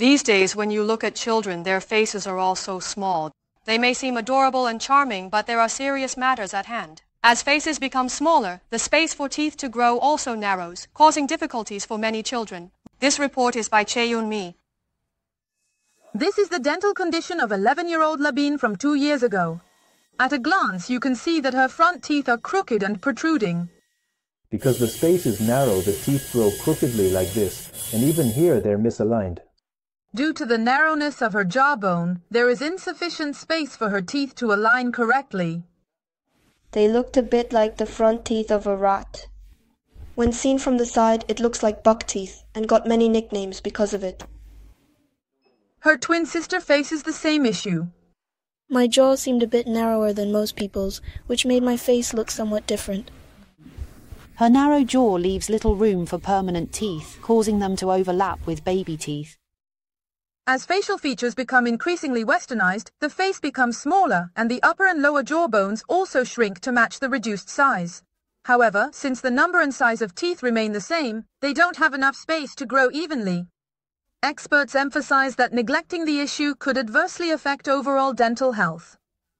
These days, when you look at children, their faces are all so small. They may seem adorable and charming, but there are serious matters at hand. As faces become smaller, the space for teeth to grow also narrows, causing difficulties for many children. This report is by Choi Eun-mi. This is the dental condition of 11-year-old I-Rabin from 2 years ago. At a glance, you can see that her front teeth are crooked and protruding. Because the space is narrow, the teeth grow crookedly like this, and even here they're misaligned. Due to the narrowness of her jawbone, there is insufficient space for her teeth to align correctly. They looked a bit like the front teeth of a rat. When seen from the side, it looks like buck teeth, and got many nicknames because of it. Her twin sister faces the same issue. My jaw seemed a bit narrower than most people's, which made my face look somewhat different. Her narrow jaw leaves little room for permanent teeth, causing them to overlap with baby teeth. As facial features become increasingly westernized, the face becomes smaller and the upper and lower jawbones also shrink to match the reduced size. However, since the number and size of teeth remain the same, they don't have enough space to grow evenly. Experts emphasize that neglecting the issue could adversely affect overall dental health.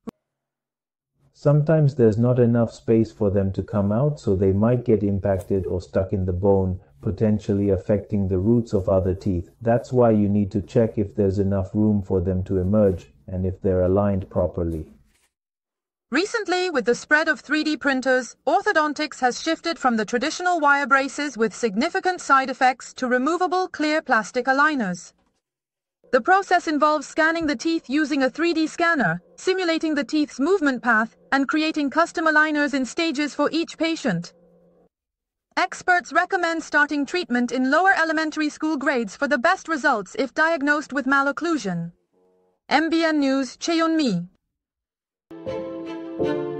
Sometimes there's not enough space for them to come out, so they might get impacted or stuck in the bone, potentially affecting the roots of other teeth. That's why you need to check if there's enough room for them to emerge and if they're aligned properly. Recently, with the spread of 3D printers, orthodontics has shifted from the traditional wire braces with significant side effects to removable clear plastic aligners. The process involves scanning the teeth using a 3D scanner, simulating the teeth's movement path, and creating custom aligners in stages for each patient. Experts recommend starting treatment in lower elementary school grades for the best results if diagnosed with malocclusion. MBN News, Choi Eun-mi.